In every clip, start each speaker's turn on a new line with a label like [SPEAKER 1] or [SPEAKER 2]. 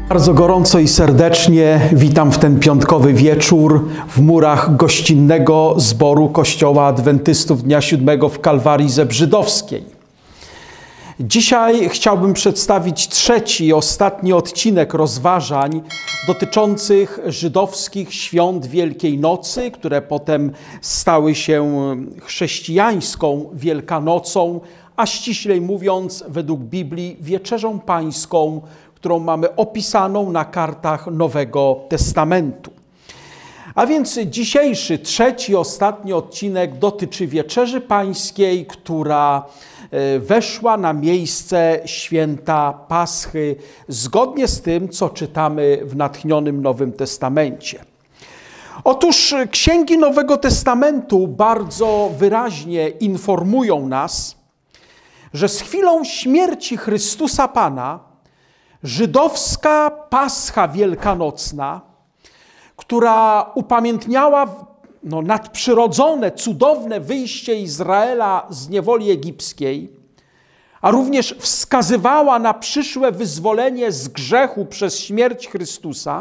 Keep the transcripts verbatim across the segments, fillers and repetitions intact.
[SPEAKER 1] Bardzo gorąco i serdecznie witam w ten piątkowy wieczór w murach gościnnego zboru Kościoła Adwentystów Dnia Siódmego w Kalwarii Zebrzydowskiej. Dzisiaj chciałbym przedstawić trzeci i ostatni odcinek rozważań dotyczących żydowskich świąt Wielkiej Nocy, które potem stały się chrześcijańską Wielkanocą, a ściślej mówiąc, według Biblii, Wieczerzą Pańską, którą mamy opisaną na kartach Nowego Testamentu. A więc dzisiejszy, trzeci, ostatni odcinek dotyczy Wieczerzy Pańskiej, która weszła na miejsce święta Paschy, zgodnie z tym, co czytamy w natchnionym Nowym Testamencie. Otóż księgi Nowego Testamentu bardzo wyraźnie informują nas, że z chwilą śmierci Chrystusa Pana żydowska Pascha Wielkanocna, która upamiętniała no, nadprzyrodzone, cudowne wyjście Izraela z niewoli egipskiej, a również wskazywała na przyszłe wyzwolenie z grzechu przez śmierć Chrystusa,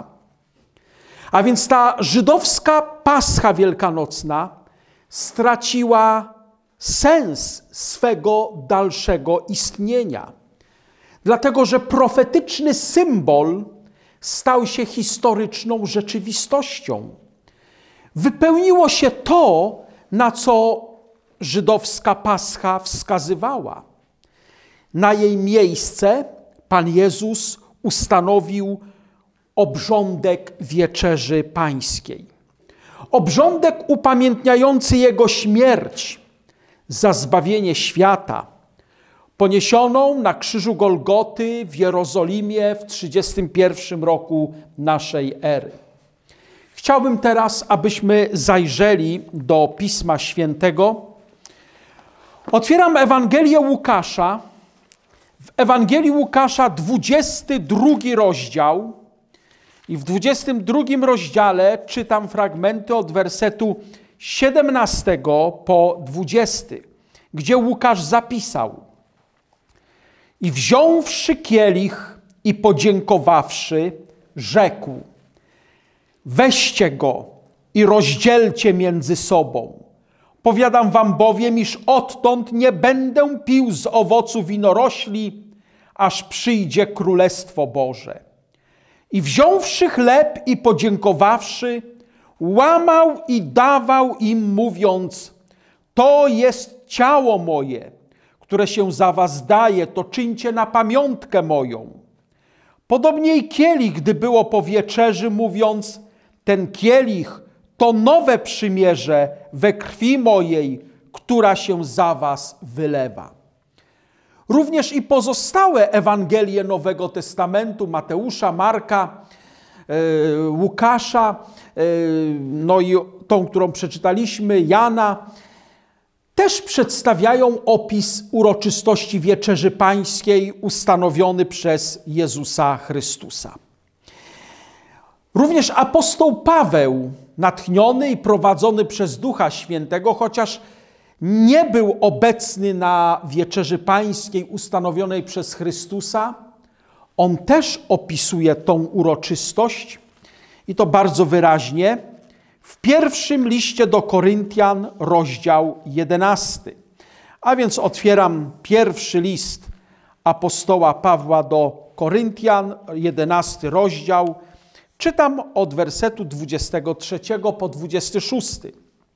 [SPEAKER 1] a więc ta żydowska Pascha Wielkanocna straciła sens swego dalszego istnienia. Dlatego, że profetyczny symbol stał się historyczną rzeczywistością. Wypełniło się to, na co żydowska Pascha wskazywała. Na jej miejsce Pan Jezus ustanowił obrządek Wieczerzy Pańskiej. Obrządek upamiętniający Jego śmierć za zbawienie świata, poniesioną na krzyżu Golgoty w Jerozolimie w trzydziestym pierwszym roku naszej ery. Chciałbym teraz, abyśmy zajrzeli do Pisma Świętego. Otwieram Ewangelię Łukasza. W Ewangelii Łukasza dwudziesty drugi rozdział i w dwudziestym drugim rozdziale czytam fragmenty od wersetu siedemnastego po dwudziesty, gdzie Łukasz zapisał: I wziąwszy kielich i podziękowawszy, rzekł: weźcie go i rozdzielcie między sobą. Powiadam wam bowiem, iż odtąd nie będę pił z owocu winorośli, aż przyjdzie Królestwo Boże. I wziąwszy chleb i podziękowawszy, łamał i dawał im, mówiąc: to jest ciało moje, które się za was daje, to czyńcie na pamiątkę moją. Podobnie i kielich, gdy było po wieczerzy, mówiąc: ten kielich to nowe przymierze we krwi mojej, która się za was wylewa. Również i pozostałe Ewangelie Nowego Testamentu, Mateusza, Marka, yy, Łukasza, yy, no i tą, którą przeczytaliśmy, Jana, też przedstawiają opis uroczystości Wieczerzy Pańskiej ustanowiony przez Jezusa Chrystusa. Również apostoł Paweł, natchniony i prowadzony przez Ducha Świętego, chociaż nie był obecny na Wieczerzy Pańskiej ustanowionej przez Chrystusa, on też opisuje tą uroczystość i to bardzo wyraźnie w pierwszym liście do Koryntian, rozdział jedenasty. A więc otwieram pierwszy list apostoła Pawła do Koryntian, jedenasty rozdział. Czytam od wersetu dwudziestego trzeciego po dwudziesty szósty.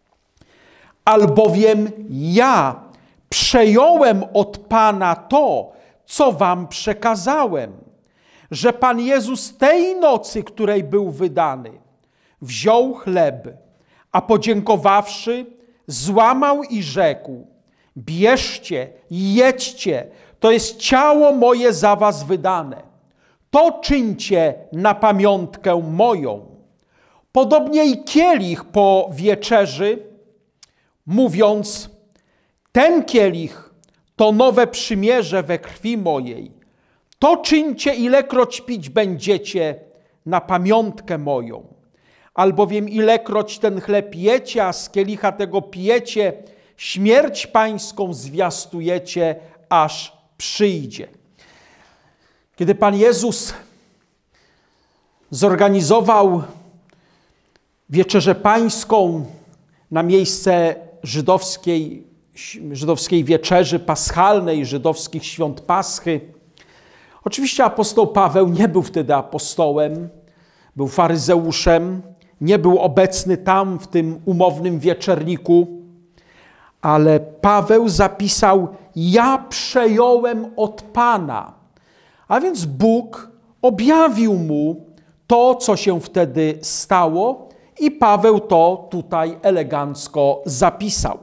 [SPEAKER 1] Albowiem ja przejąłem od Pana to, co wam przekazałem, że Pan Jezus tej nocy, której był wydany, wziął chleb, a podziękowawszy, złamał i rzekł: bierzcie, jedźcie, to jest ciało moje za was wydane. To czyńcie na pamiątkę moją. Podobnie i kielich po wieczerzy, mówiąc: ten kielich to nowe przymierze we krwi mojej. To czyńcie, ilekroć pić będziecie, na pamiątkę moją. Albowiem ilekroć ten chleb jecie, a z kielicha tego pijecie, śmierć pańską zwiastujecie, aż przyjdzie. Kiedy Pan Jezus zorganizował wieczerzę pańską na miejsce żydowskiej, żydowskiej wieczerzy paschalnej, żydowskich świąt Paschy. Oczywiście apostoł Paweł nie był wtedy apostołem, był faryzeuszem, nie był obecny tam w tym umownym wieczerniku, ale Paweł zapisał: ja przejąłem od Pana. A więc Bóg objawił mu to, co się wtedy stało, i Paweł to tutaj elegancko zapisał.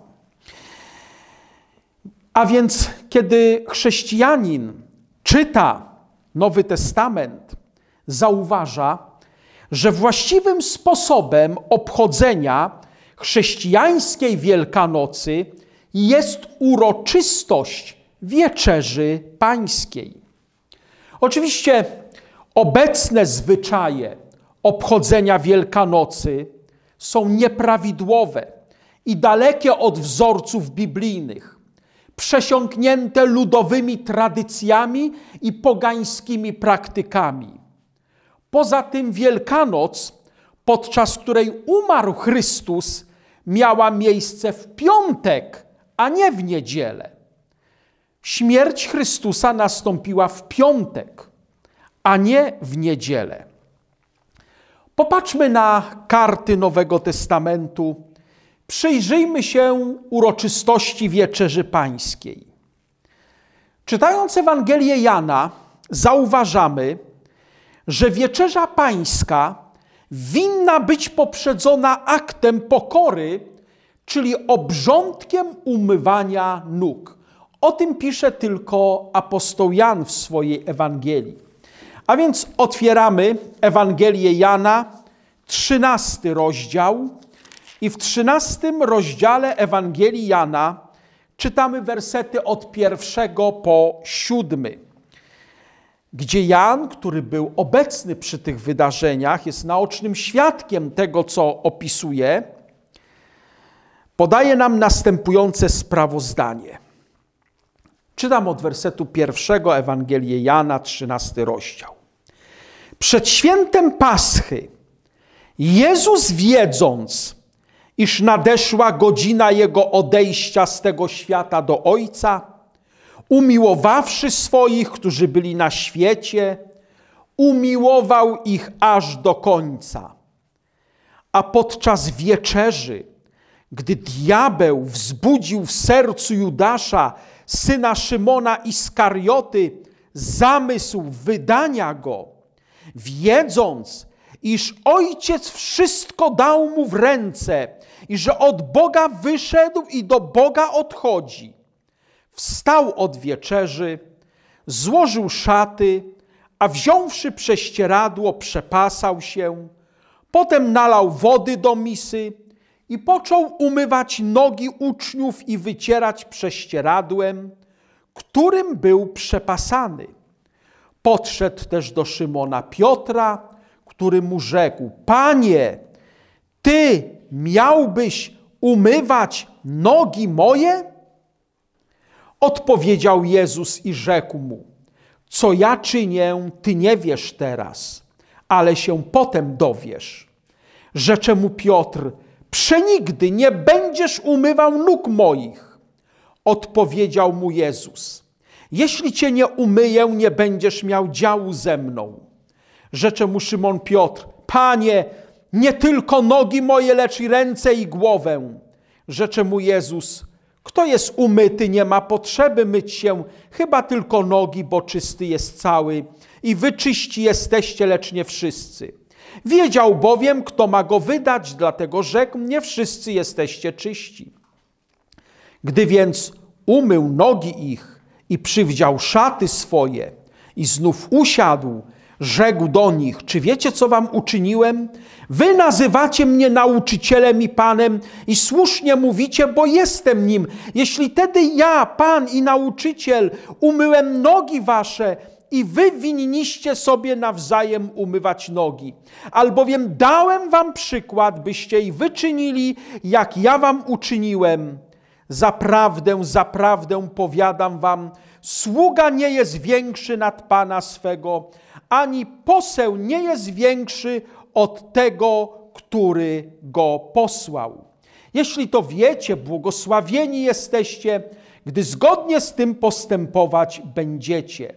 [SPEAKER 1] A więc kiedy chrześcijanin czyta Nowy Testament, zauważa, że właściwym sposobem obchodzenia chrześcijańskiej Wielkanocy jest uroczystość Wieczerzy Pańskiej. Oczywiście obecne zwyczaje obchodzenia Wielkanocy są nieprawidłowe i dalekie od wzorców biblijnych, przesiąknięte ludowymi tradycjami i pogańskimi praktykami. Poza tym Wielkanoc, podczas której umarł Chrystus, miała miejsce w piątek, a nie w niedzielę. Śmierć Chrystusa nastąpiła w piątek, a nie w niedzielę. Popatrzmy na karty Nowego Testamentu. Przyjrzyjmy się uroczystości Wieczerzy Pańskiej. Czytając Ewangelię Jana, zauważamy, że Wieczerza Pańska winna być poprzedzona aktem pokory, czyli obrządkiem umywania nóg. O tym pisze tylko apostoł Jan w swojej Ewangelii. A więc otwieramy Ewangelię Jana, trzynasty rozdział, i w trzynastym rozdziale Ewangelii Jana czytamy wersety od pierwszego po siódmy, gdzie Jan, który był obecny przy tych wydarzeniach, jest naocznym świadkiem tego, co opisuje, podaje nam następujące sprawozdanie. Czytam od wersetu pierwszego Ewangelię Jana, trzynasty rozdział. Przed świętem Paschy Jezus, wiedząc, iż nadeszła godzina Jego odejścia z tego świata do Ojca, umiłowawszy swoich, którzy byli na świecie, umiłował ich aż do końca. A podczas wieczerzy, gdy diabeł wzbudził w sercu Judasza, syna Szymona Iskarioty, zamysł wydania go, wiedząc, iż Ojciec wszystko dał mu w ręce i że od Boga wyszedł i do Boga odchodzi, wstał od wieczerzy, złożył szaty, a wziąwszy prześcieradło, przepasał się, potem nalał wody do misy i począł umywać nogi uczniów i wycierać prześcieradłem, którym był przepasany. Podszedł też do Szymona Piotra, który mu rzekł: Panie, Ty miałbyś umywać nogi moje? Odpowiedział Jezus i rzekł mu: co ja czynię, Ty nie wiesz teraz, ale się potem dowiesz. Rzecze mu Piotr: przenigdy nie będziesz umywał nóg moich. Odpowiedział mu Jezus: jeśli Cię nie umyję, nie będziesz miał działu ze mną. Rzecze mu Szymon Piotr: Panie, nie tylko nogi moje, lecz i ręce i głowę. Rzecze mu Jezus: kto jest umyty, nie ma potrzeby myć się, chyba tylko nogi, bo czysty jest cały. I wy czyści jesteście, lecz nie wszyscy. Wiedział bowiem, kto ma go wydać, dlatego rzekł: nie wszyscy jesteście czyści. Gdy więc umył nogi ich i przywdział szaty swoje i znów usiadł, rzekł do nich: czy wiecie, co wam uczyniłem? Wy nazywacie mnie nauczycielem i Panem i słusznie mówicie, bo jestem nim. Jeśli tedy ja, Pan i nauczyciel, umyłem nogi wasze, i wy winniście sobie nawzajem umywać nogi. Albowiem dałem wam przykład, byście i wy czynili, jak ja wam uczyniłem. Zaprawdę, zaprawdę powiadam wam, sługa nie jest większy nad Pana swego, ani poseł nie jest większy od tego, który go posłał. Jeśli to wiecie, błogosławieni jesteście, gdy zgodnie z tym postępować będziecie.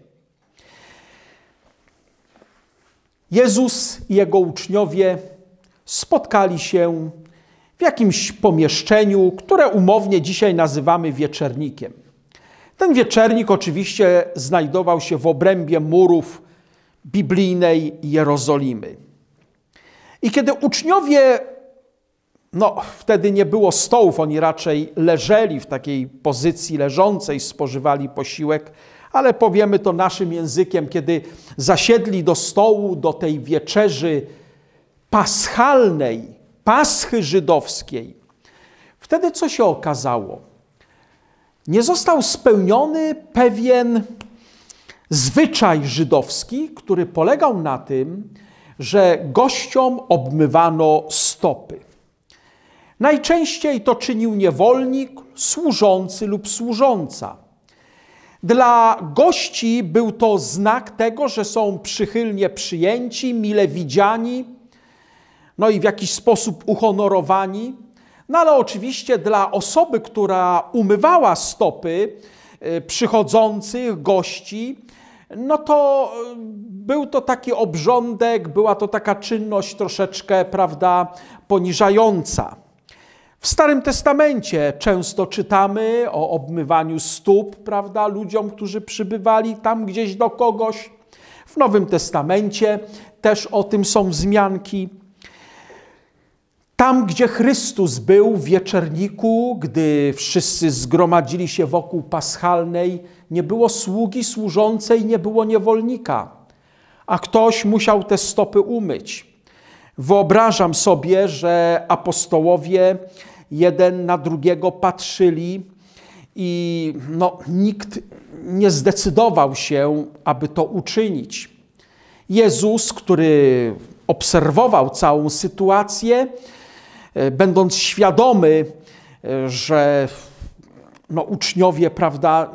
[SPEAKER 1] Jezus i Jego uczniowie spotkali się w jakimś pomieszczeniu, które umownie dzisiaj nazywamy wieczernikiem. Ten wieczernik oczywiście znajdował się w obrębie murów biblijnej Jerozolimy. I kiedy uczniowie, no wtedy nie było stołów, oni raczej leżeli w takiej pozycji leżącej, spożywali posiłek, ale powiemy to naszym językiem, kiedy zasiedli do stołu, do tej wieczerzy paschalnej, paschy żydowskiej, wtedy co się okazało? Nie został spełniony pewien zwyczaj żydowski, który polegał na tym, że gościom obmywano stopy. Najczęściej to czynił niewolnik, służący lub służąca. Dla gości był to znak tego, że są przychylnie przyjęci, mile widziani, no i w jakiś sposób uhonorowani. No ale oczywiście dla osoby, która umywała stopy przychodzących gości, no to był to taki obrządek, była to taka czynność troszeczkę, prawda, poniżająca. W Starym Testamencie często czytamy o obmywaniu stóp, prawda, ludziom, którzy przybywali tam gdzieś do kogoś. W Nowym Testamencie też o tym są wzmianki. Tam, gdzie Chrystus był w wieczerniku, gdy wszyscy zgromadzili się wokół paschalnej, nie było sługi służącej, nie było niewolnika, a ktoś musiał te stopy umyć. Wyobrażam sobie, że apostołowie jeden na drugiego patrzyli i no, nikt nie zdecydował się, aby to uczynić. Jezus, który obserwował całą sytuację, będąc świadomy, że no, uczniowie, prawda,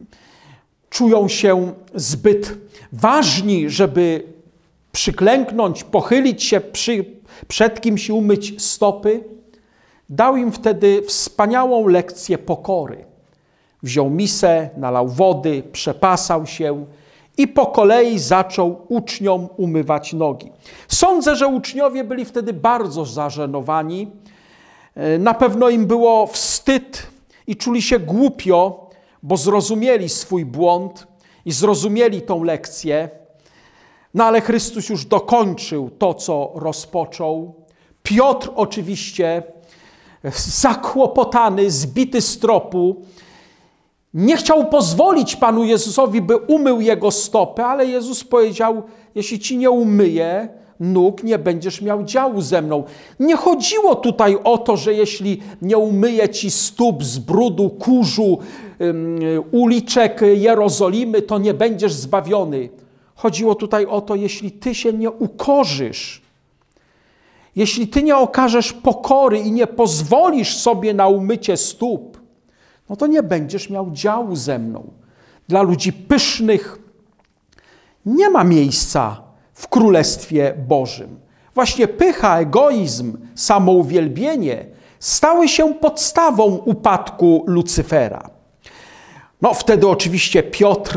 [SPEAKER 1] czują się zbyt ważni, żeby przyklęknąć, pochylić się przy, przed kimś i umyć stopy, dał im wtedy wspaniałą lekcję pokory. Wziął misę, nalał wody, przepasał się i po kolei zaczął uczniom umywać nogi. Sądzę, że uczniowie byli wtedy bardzo zażenowani. Na pewno im było wstyd i czuli się głupio, bo zrozumieli swój błąd i zrozumieli tą lekcję. No ale Chrystus już dokończył to, co rozpoczął. Piotr oczywiście, zakłopotany, zbity z tropu, nie chciał pozwolić Panu Jezusowi, by umył jego stopy, ale Jezus powiedział, jeśli ci nie umyję nóg, nie będziesz miał działu ze mną. Nie chodziło tutaj o to, że jeśli nie umyję ci stóp z brudu, kurzu, um, uliczek Jerozolimy, to nie będziesz zbawiony. Chodziło tutaj o to, jeśli ty się nie ukorzysz, jeśli ty nie okażesz pokory i nie pozwolisz sobie na umycie stóp, no to nie będziesz miał działu ze mną. Dla ludzi pysznych nie ma miejsca w Królestwie Bożym. Właśnie pycha, egoizm, samouwielbienie stały się podstawą upadku Lucyfera. No wtedy oczywiście Piotr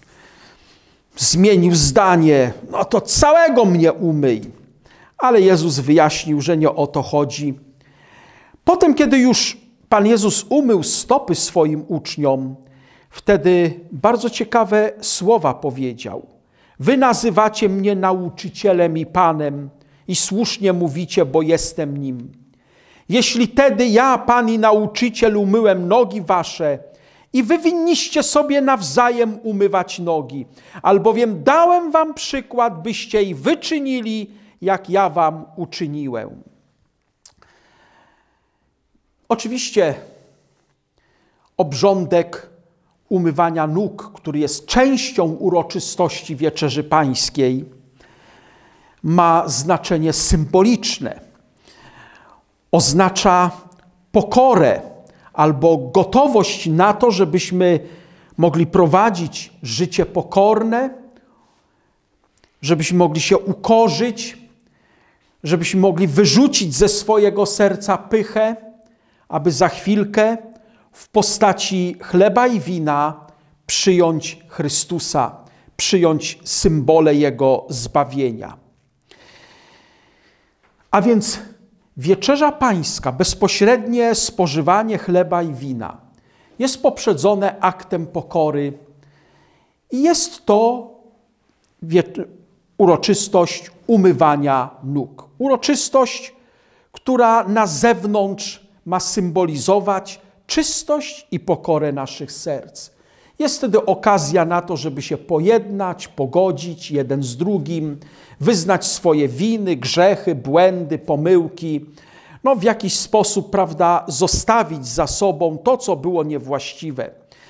[SPEAKER 1] zmienił zdanie, no to całego mnie umyj. Ale Jezus wyjaśnił, że nie o to chodzi. Potem, kiedy już Pan Jezus umył stopy swoim uczniom, wtedy bardzo ciekawe słowa powiedział. Wy nazywacie mnie nauczycielem i Panem i słusznie mówicie, bo jestem nim. Jeśli tedy ja, Pan i nauczyciel, umyłem nogi wasze i wy winniście sobie nawzajem umywać nogi, albowiem dałem wam przykład, byście i wyczynili, jak ja wam uczyniłem. Oczywiście obrządek umywania nóg, który jest częścią uroczystości Wieczerzy Pańskiej, ma znaczenie symboliczne. Oznacza pokorę albo gotowość na to, żebyśmy mogli prowadzić życie pokorne, żebyśmy mogli się ukorzyć, żebyśmy mogli wyrzucić ze swojego serca pychę, aby za chwilkę w postaci chleba i wina przyjąć Chrystusa, przyjąć symbole Jego zbawienia. A więc wieczerza pańska, bezpośrednie spożywanie chleba i wina jest poprzedzone aktem pokory i jest to uroczystość umywania nóg. Uroczystość, która na zewnątrz ma symbolizować czystość i pokorę naszych serc. Jest wtedy okazja na to, żeby się pojednać, pogodzić jeden z drugim, wyznać swoje winy, grzechy, błędy, pomyłki, no w jakiś sposób, prawda, zostawić za sobą to, co było niewłaściwe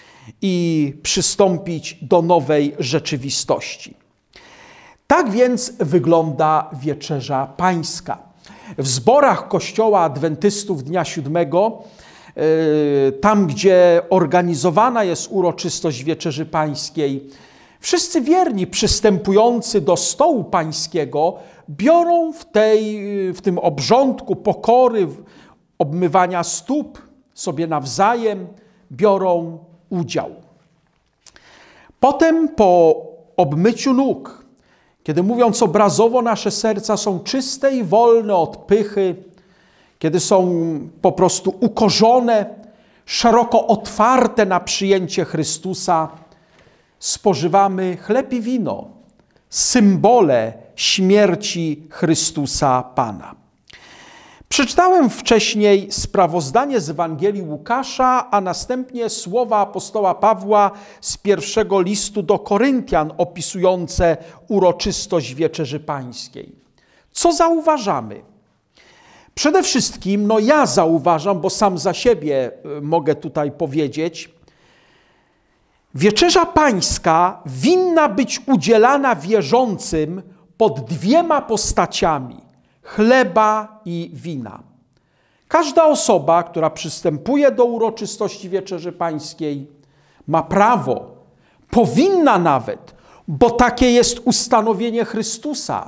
[SPEAKER 1] i przystąpić do nowej rzeczywistości. Tak więc wygląda wieczerza pańska. W zborach Kościoła Adwentystów Dnia Siódmego, tam gdzie organizowana jest uroczystość wieczerzy pańskiej, wszyscy wierni przystępujący do stołu pańskiego biorą w, tej, w tym obrządku pokory, obmywania stóp sobie nawzajem, biorą udział. Potem po obmyciu nóg, kiedy mówiąc obrazowo nasze serca są czyste i wolne od pychy, kiedy są po prostu ukorzone, szeroko otwarte na przyjęcie Chrystusa, spożywamy chleb i wino, symbole śmierci Chrystusa Pana. Przeczytałem wcześniej sprawozdanie z Ewangelii Łukasza, a następnie słowa apostoła Pawła z pierwszego listu do Koryntian opisujące uroczystość Wieczerzy Pańskiej. Co zauważamy? Przede wszystkim, no ja zauważam, bo sam za siebie mogę tutaj powiedzieć, Wieczerza Pańska winna być udzielana wierzącym pod dwiema postaciami – chleba i wina. Każda osoba, która przystępuje do uroczystości Wieczerzy Pańskiej, ma prawo, powinna nawet, bo takie jest ustanowienie Chrystusa,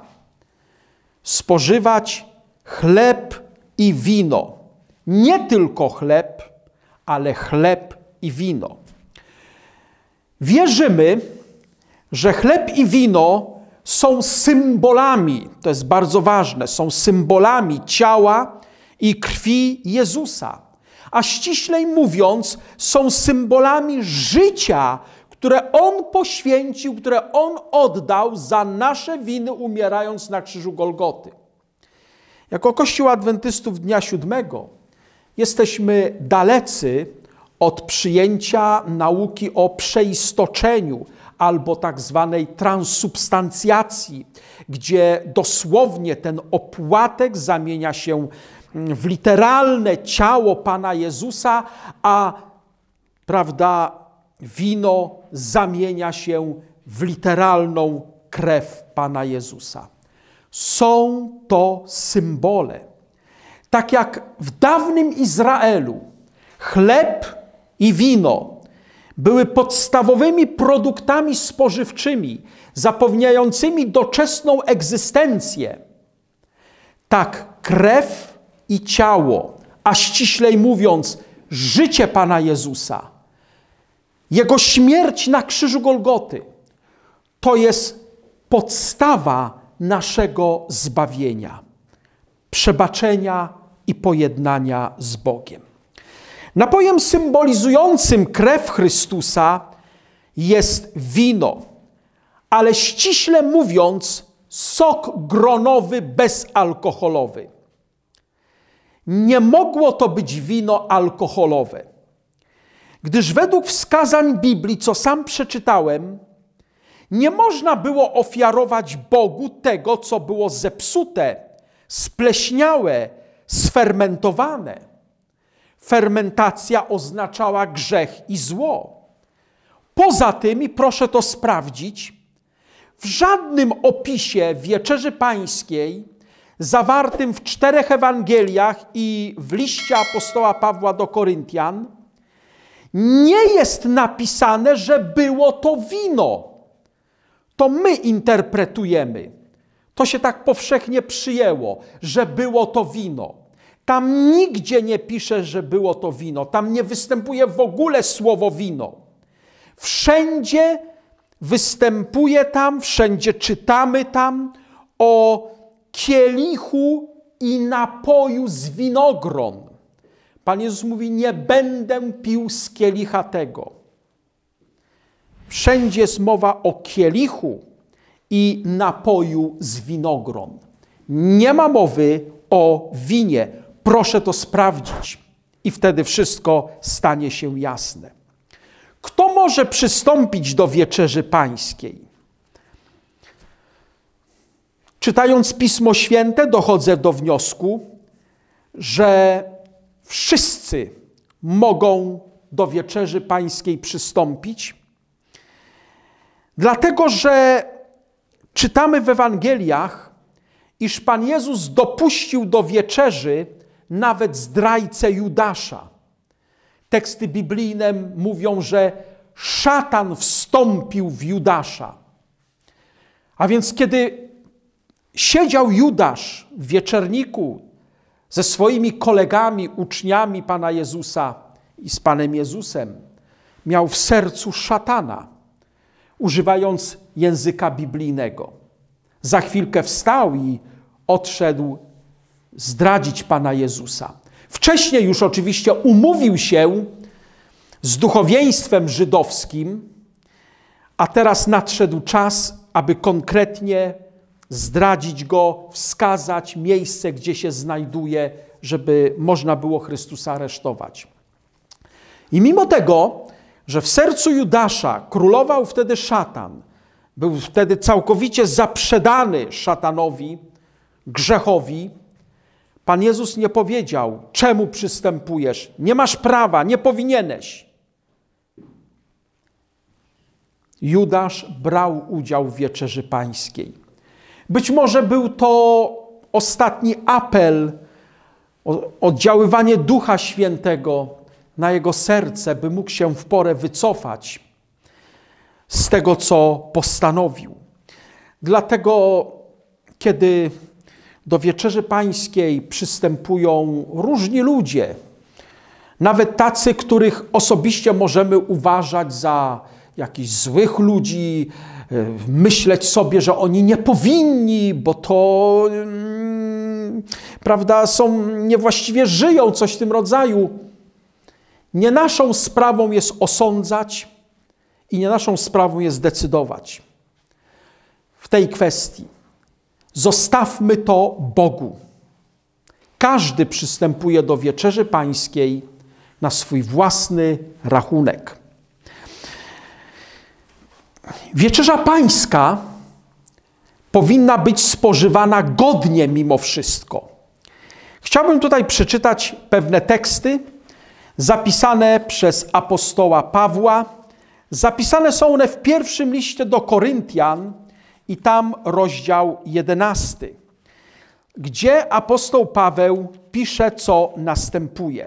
[SPEAKER 1] spożywać chleb i wino. Nie tylko chleb, ale chleb i wino. Wierzymy, że chleb i wino są symbolami, to jest bardzo ważne, są symbolami ciała i krwi Jezusa. A ściślej mówiąc, są symbolami życia, które On poświęcił, które On oddał za nasze winy, umierając na krzyżu Golgoty. Jako Kościół Adwentystów Dnia Siódmego jesteśmy dalecy od przyjęcia nauki o przeistoczeniu albo tak zwanej transubstancjacji, gdzie dosłownie ten opłatek zamienia się w literalne ciało Pana Jezusa, a prawda, wino zamienia się w literalną krew Pana Jezusa. Są to symbole. Tak jak w dawnym Izraelu chleb i wino były podstawowymi produktami spożywczymi, zapewniającymi doczesną egzystencję, tak krew i ciało, a ściślej mówiąc życie Pana Jezusa, Jego śmierć na krzyżu Golgoty, to jest podstawa naszego zbawienia, przebaczenia i pojednania z Bogiem. Napojem symbolizującym krew Chrystusa jest wino, ale ściśle mówiąc sok gronowy bezalkoholowy. Nie mogło to być wino alkoholowe, gdyż według wskazań Biblii, co sam przeczytałem, nie można było ofiarować Bogu tego, co było zepsute, spleśniałe, sfermentowane. Fermentacja oznaczała grzech i zło. Poza tym, i proszę to sprawdzić, w żadnym opisie Wieczerzy Pańskiej zawartym w czterech Ewangeliach i w liście apostoła Pawła do Koryntian nie jest napisane, że było to wino. To my interpretujemy. To się tak powszechnie przyjęło, że było to wino. Tam nigdzie nie pisze, że było to wino. Tam nie występuje w ogóle słowo wino. Wszędzie występuje tam, wszędzie czytamy tam o kielichu i napoju z winogron. Pan Jezus mówi, nie będę pił z kielicha tego. Wszędzie jest mowa o kielichu i napoju z winogron. Nie ma mowy o winie. Proszę to sprawdzić i wtedy wszystko stanie się jasne. Kto może przystąpić do wieczerzy pańskiej? Czytając Pismo Święte, dochodzę do wniosku, że wszyscy mogą do wieczerzy pańskiej przystąpić, dlatego że czytamy w Ewangeliach, iż Pan Jezus dopuścił do wieczerzy nawet zdrajcę Judasza. Teksty biblijne mówią, że szatan wstąpił w Judasza. A więc kiedy siedział Judasz w wieczerniku ze swoimi kolegami, uczniami Pana Jezusa i z Panem Jezusem, miał w sercu szatana, używając języka biblijnego. Za chwilkę wstał i odszedł zdradzić Pana Jezusa. Wcześniej już oczywiście umówił się z duchowieństwem żydowskim, a teraz nadszedł czas, aby konkretnie zdradzić go, wskazać miejsce, gdzie się znajduje, żeby można było Chrystusa aresztować. I mimo tego, że w sercu Judasza królował wtedy szatan, był wtedy całkowicie zaprzedany szatanowi, grzechowi, Pan Jezus nie powiedział, czemu przystępujesz, nie masz prawa, nie powinieneś. Judasz brał udział w wieczerzy pańskiej. Być może był to ostatni apel, oddziaływanie Ducha Świętego na jego serce, by mógł się w porę wycofać z tego, co postanowił. Dlatego, kiedy do wieczerzy pańskiej przystępują różni ludzie, nawet tacy, których osobiście możemy uważać za jakichś złych ludzi, myśleć sobie, że oni nie powinni, bo to, hmm, prawda, są, niewłaściwie żyją, coś w tym rodzaju. Nie naszą sprawą jest osądzać i nie naszą sprawą jest decydować w tej kwestii. Zostawmy to Bogu. Każdy przystępuje do wieczerzy pańskiej na swój własny rachunek. Wieczerza pańska powinna być spożywana godnie mimo wszystko. Chciałbym tutaj przeczytać pewne teksty zapisane przez apostoła Pawła. Zapisane są one w pierwszym liście do Koryntian i tam rozdział jedenasty, gdzie apostoł Paweł pisze, co następuje.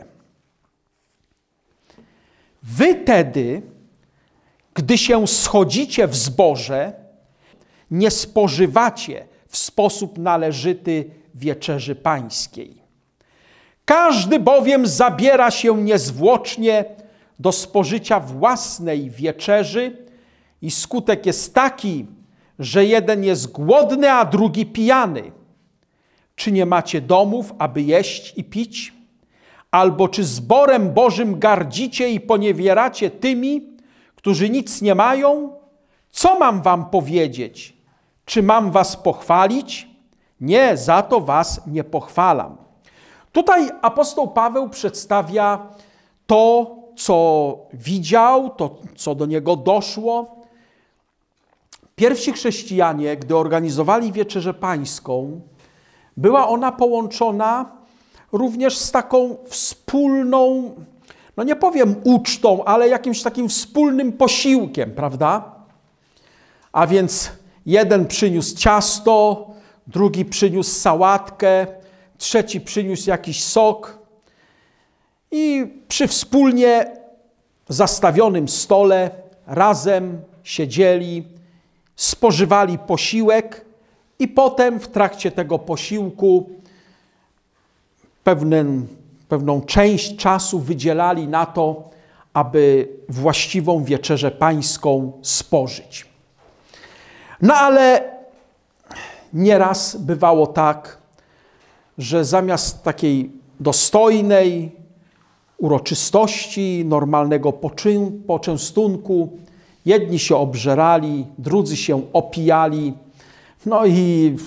[SPEAKER 1] Wy tedy, gdy się schodzicie w zborze, nie spożywacie w sposób należyty wieczerzy pańskiej. Każdy bowiem zabiera się niezwłocznie do spożycia własnej wieczerzy i skutek jest taki, że jeden jest głodny, a drugi pijany. Czy nie macie domów, aby jeść i pić? Albo czy zborem Bożym gardzicie i poniewieracie tymi, którzy nic nie mają? Co mam wam powiedzieć? Czy mam was pochwalić? Nie, za to was nie pochwalam. Tutaj apostoł Paweł przedstawia to, co widział, to, co do niego doszło. Pierwsi chrześcijanie, gdy organizowali wieczerzę pańską, była ona połączona również z taką wspólną, no nie powiem ucztą, ale jakimś takim wspólnym posiłkiem, prawda? A więc jeden przyniósł ciasto, drugi przyniósł sałatkę, trzeci przyniósł jakiś sok i przy wspólnie zastawionym stole razem siedzieli, spożywali posiłek i potem w trakcie tego posiłku pewien, pewną część czasu wydzielali na to, aby właściwą wieczerzę pańską spożyć. No ale nieraz bywało tak, że zamiast takiej dostojnej uroczystości, normalnego poczyn, poczęstunku, jedni się obżerali, drudzy się opijali. No i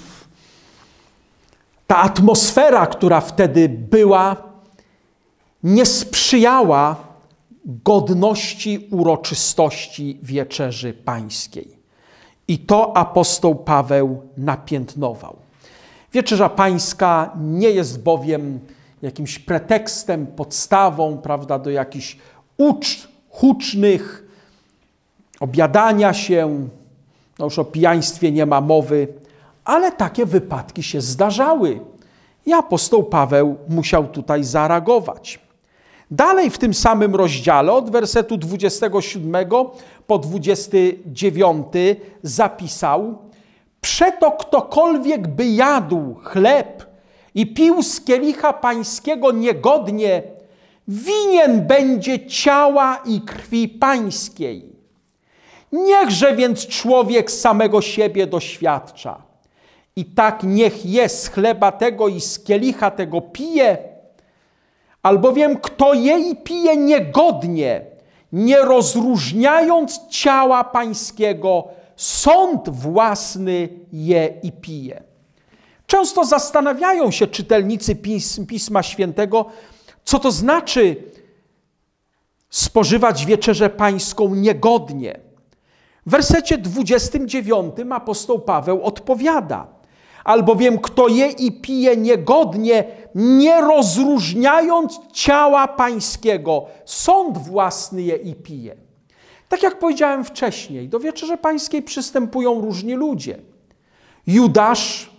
[SPEAKER 1] ta atmosfera, która wtedy była, nie sprzyjała godności uroczystości wieczerzy pańskiej. I to apostoł Paweł napiętnował. Wieczerza pańska nie jest bowiem jakimś pretekstem, podstawą, prawda, do jakichś uczt hucznych, obiadania się, no już o pijaństwie nie ma mowy, ale takie wypadki się zdarzały. I apostoł Paweł musiał tutaj zareagować. Dalej w tym samym rozdziale, od wersetu dwudziestego siódmego po dwudziesty dziewiąty zapisał: przeto ktokolwiek by jadł chleb i pił z kielicha pańskiego niegodnie, winien będzie ciała i krwi pańskiej. Niechże więc człowiek samego siebie doświadcza. I tak niech je z chleba tego i z kielicha tego pije, albowiem kto je i pije niegodnie, nie rozróżniając ciała pańskiego, sąd własny je i pije. Często zastanawiają się czytelnicy Pism, Pisma Świętego, co to znaczy spożywać wieczerzę pańską niegodnie. W wersecie dwudziestym dziewiątym apostoł Paweł odpowiada: albowiem kto je i pije niegodnie, nie rozróżniając ciała pańskiego, sąd własny je i pije. Tak jak powiedziałem wcześniej, do wieczerzy pańskiej przystępują różni ludzie. Judasz,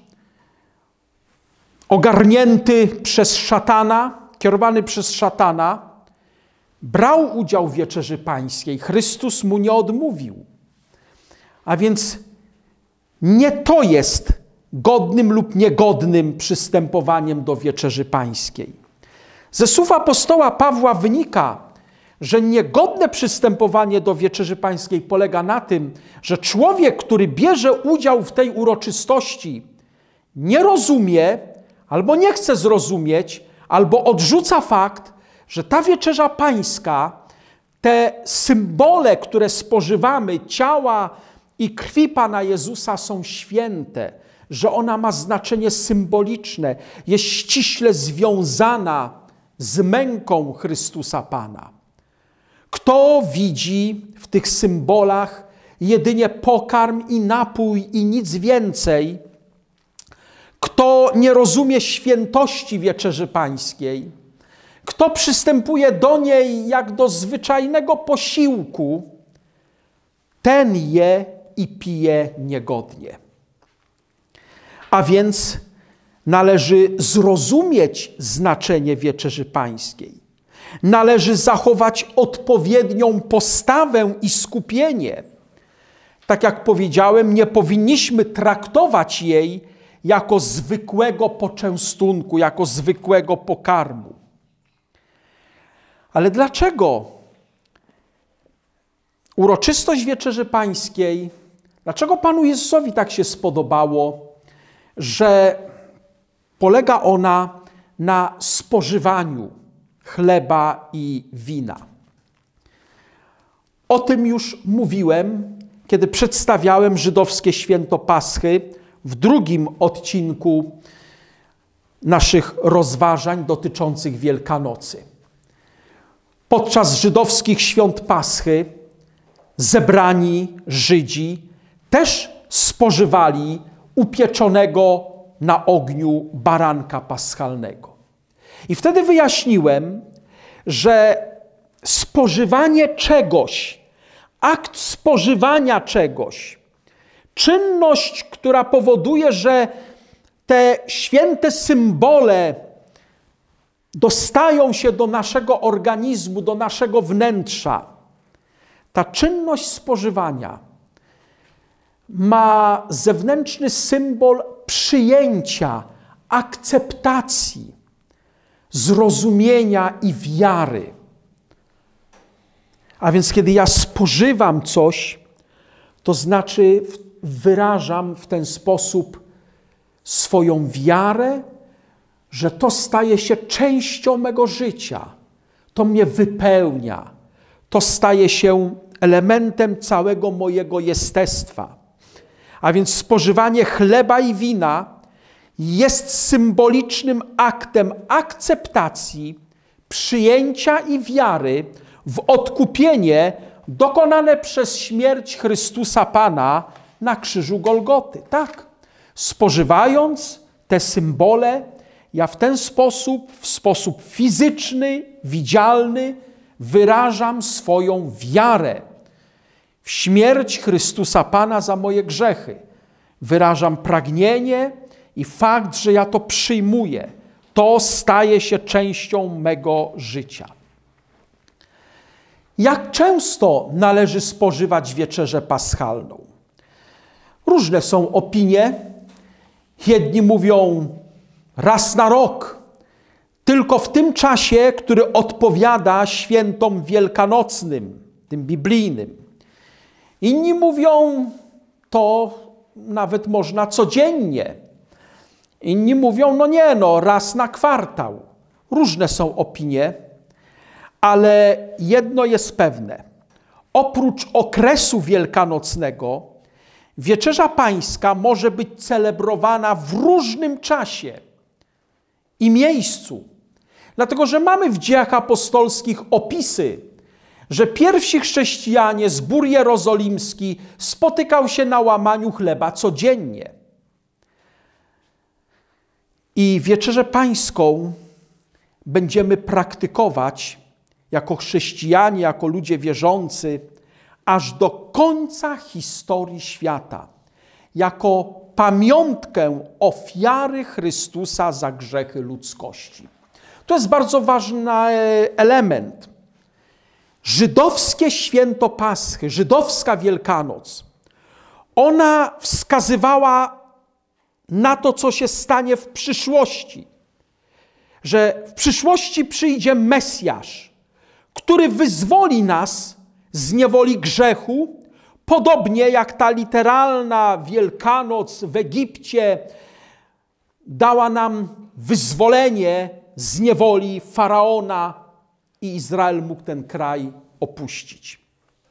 [SPEAKER 1] ogarnięty przez szatana, kierowany przez szatana, brał udział w wieczerzy pańskiej. Chrystus mu nie odmówił. A więc nie to jest godnym lub niegodnym przystępowaniem do wieczerzy pańskiej. Ze słów apostoła Pawła wynika, że niegodne przystępowanie do wieczerzy pańskiej polega na tym, że człowiek, który bierze udział w tej uroczystości, nie rozumie, albo nie chce zrozumieć, albo odrzuca fakt, że ta wieczerza pańska, te symbole, które spożywamy, ciała i krwi Pana Jezusa są święte, że ona ma znaczenie symboliczne, jest ściśle związana z męką Chrystusa Pana. Kto widzi w tych symbolach jedynie pokarm i napój i nic więcej, kto nie rozumie świętości wieczerzy pańskiej, kto przystępuje do niej jak do zwyczajnego posiłku, ten je i pije niegodnie. A więc należy zrozumieć znaczenie wieczerzy pańskiej. Należy zachować odpowiednią postawę i skupienie. Tak jak powiedziałem, nie powinniśmy traktować jej jako zwykłego poczęstunku, jako zwykłego pokarmu. Ale dlaczego uroczystość wieczerzy pańskiej, dlaczego Panu Jezusowi tak się spodobało, że polega ona na spożywaniu chleba i wina? O tym już mówiłem, kiedy przedstawiałem żydowskie święto Paschy w drugim odcinku naszych rozważań dotyczących Wielkanocy. Podczas żydowskich świąt Paschy zebrani Żydzi też spożywali upieczonego na ogniu baranka paschalnego. I wtedy wyjaśniłem, że spożywanie czegoś, akt spożywania czegoś, czynność, która powoduje, że te święte symbole dostają się do naszego organizmu, do naszego wnętrza, Ta czynność spożywania ma zewnętrzny symbol przyjęcia, akceptacji, zrozumienia i wiary. A więc kiedy ja spożywam coś, to znaczy wyrażam w ten sposób swoją wiarę, że to staje się częścią mego życia. To mnie wypełnia. To staje się elementem całego mojego jestestwa. A więc spożywanie chleba i wina jest symbolicznym aktem akceptacji, przyjęcia i wiary w odkupienie dokonane przez śmierć Chrystusa Pana na krzyżu Golgoty. Tak, spożywając te symbole, ja w ten sposób, w sposób fizyczny, widzialny, wyrażam swoją wiarę w śmierć Chrystusa Pana za moje grzechy. Wyrażam pragnienie i fakt, że ja to przyjmuję. To staje się częścią mego życia. Jak często należy spożywać wieczerzę paschalną? Różne są opinie. Jedni mówią raz na rok, tylko w tym czasie, który odpowiada świętom wielkanocnym, tym biblijnym. Inni mówią, to nawet można codziennie. Inni mówią, no nie, no raz na kwartał. Różne są opinie, ale jedno jest pewne. Oprócz okresu wielkanocnego, wieczerza pańska może być celebrowana w różnym czasie i miejscu. Dlatego, że mamy w Dziejach Apostolskich opisy, że pierwsi chrześcijanie, zbór jerozolimski spotykał się na łamaniu chleba codziennie. I wieczerzę pańską będziemy praktykować jako chrześcijanie, jako ludzie wierzący, aż do końca historii świata, jako pamiątkę ofiary Chrystusa za grzechy ludzkości. To jest bardzo ważny element. Żydowskie święto Paschy, żydowska Wielkanoc, ona wskazywała na to, co się stanie w przyszłości. Że w przyszłości przyjdzie Mesjasz, który wyzwoli nas z niewoli grzechu, podobnie jak ta literalna Wielkanoc w Egipcie dała nam wyzwolenie z niewoli Faraona i Izrael mógł ten kraj opuścić.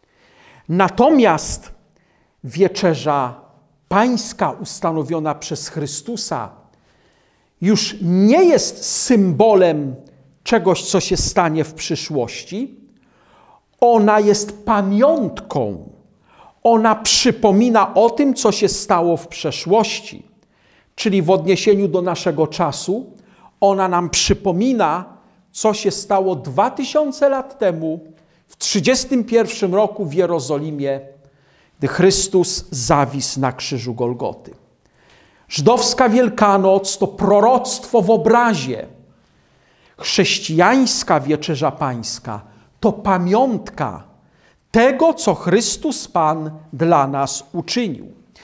[SPEAKER 1] Natomiast wieczerza pańska ustanowiona przez Chrystusa już nie jest symbolem czegoś, co się stanie w przyszłości. Ona jest pamiątką. Ona przypomina o tym, co się stało w przeszłości. Czyli w odniesieniu do naszego czasu, ona nam przypomina, co się stało dwa tysiące lat temu, w trzydziestym pierwszym roku w Jerozolimie, gdy Chrystus zawisł na krzyżu Golgoty. Żydowska Wielkanoc to proroctwo w obrazie. Chrześcijańska wieczerza pańska to pamiątka tego, co Chrystus Pan dla nas uczynił.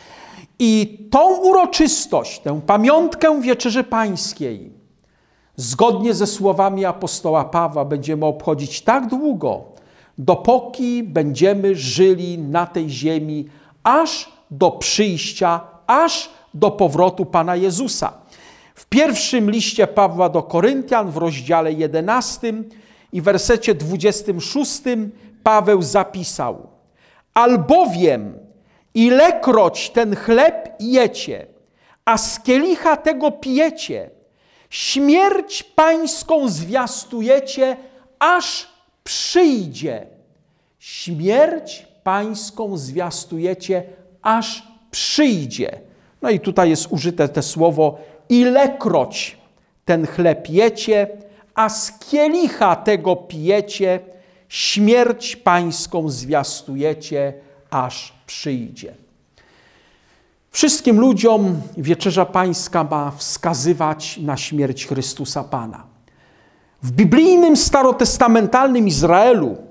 [SPEAKER 1] I tą uroczystość, tę pamiątkę wieczerzy pańskiej, zgodnie ze słowami apostoła Pawła, będziemy obchodzić tak długo, dopóki będziemy żyli na tej ziemi, aż do przyjścia, aż do powrotu Pana Jezusa. W pierwszym liście Pawła do Koryntian w rozdziale jedenastym i wersecie dwudziestym szóstym Paweł zapisał: albowiem ilekroć ten chleb jecie, a z kielicha tego pijecie, śmierć pańską zwiastujecie, aż przyjdzie. Śmierć pańską zwiastujecie, aż przyjdzie. No i tutaj jest użyte to słowo ilekroć ten chleb jecie, a z kielicha tego pijecie, śmierć pańską zwiastujecie, aż przyjdzie. Wszystkim ludziom wieczerza pańska ma wskazywać na śmierć Chrystusa Pana. W biblijnym, starotestamentalnym Izraelu,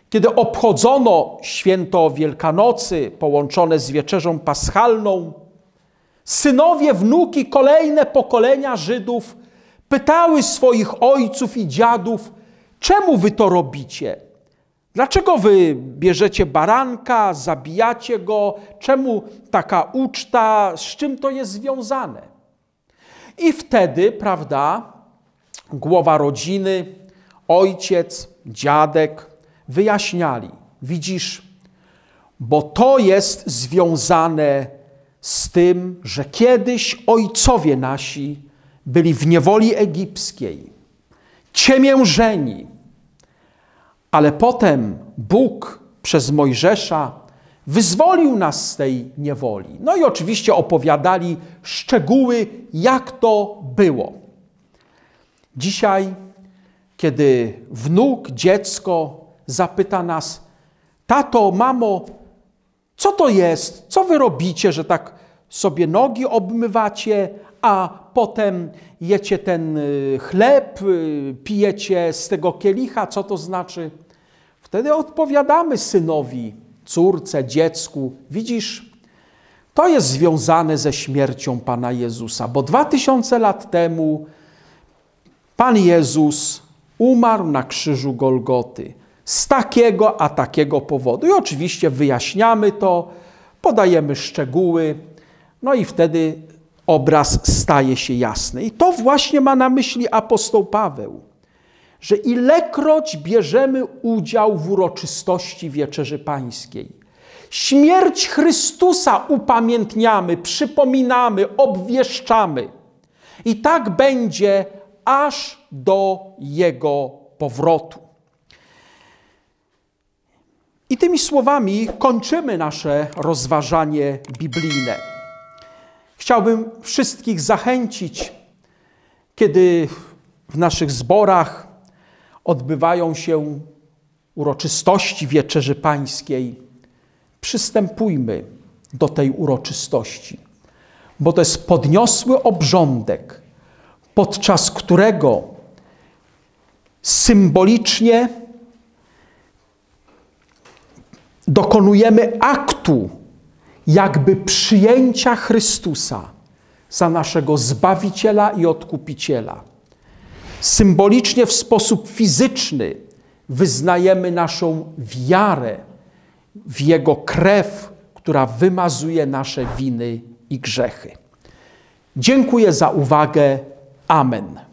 [SPEAKER 1] kiedy obchodzono święto Wielkanocy połączone z wieczerzą paschalną, synowie, wnuki, kolejne pokolenia Żydów pytały swoich ojców i dziadów, czemu wy to robicie? Dlaczego wy bierzecie baranka, zabijacie go? Czemu taka uczta? Z czym to jest związane? I wtedy, prawda, głowa rodziny, ojciec, dziadek wyjaśniali. Widzisz, bo to jest związane z tym, że kiedyś ojcowie nasi byli w niewoli egipskiej, ciemiężeni, ale potem Bóg przez Mojżesza wyzwolił nas z tej niewoli. No i oczywiście opowiadali szczegóły, jak to było. Dzisiaj, kiedy wnuk, dziecko zapyta nas, tato, mamo, co to jest? Co wy robicie, że tak sobie nogi obmywacie, a potem jecie ten chleb, pijecie z tego kielicha? Co to znaczy? Wtedy odpowiadamy synowi, córce, dziecku. Widzisz, to jest związane ze śmiercią Pana Jezusa, bo dwa tysiące lat temu Pan Jezus umarł na krzyżu Golgoty z takiego, a takiego powodu. I oczywiście wyjaśniamy to, podajemy szczegóły, no i wtedy obraz staje się jasny. I to właśnie ma na myśli apostoł Paweł, że ilekroć bierzemy udział w uroczystości Wieczerzy Pańskiej, śmierć Chrystusa upamiętniamy, przypominamy, obwieszczamy. I tak będzie aż do Jego powrotu. I tymi słowami kończymy nasze rozważanie biblijne. Chciałbym wszystkich zachęcić, kiedy w naszych zborach odbywają się uroczystości Wieczerzy Pańskiej, przystępujmy do tej uroczystości, bo to jest podniosły obrządek, podczas którego symbolicznie dokonujemy aktu jakby przyjęcia Chrystusa za naszego Zbawiciela i Odkupiciela. Symbolicznie w sposób fizyczny wyznajemy naszą wiarę w Jego krew, która wymazuje nasze winy i grzechy. Dziękuję za uwagę. Amen.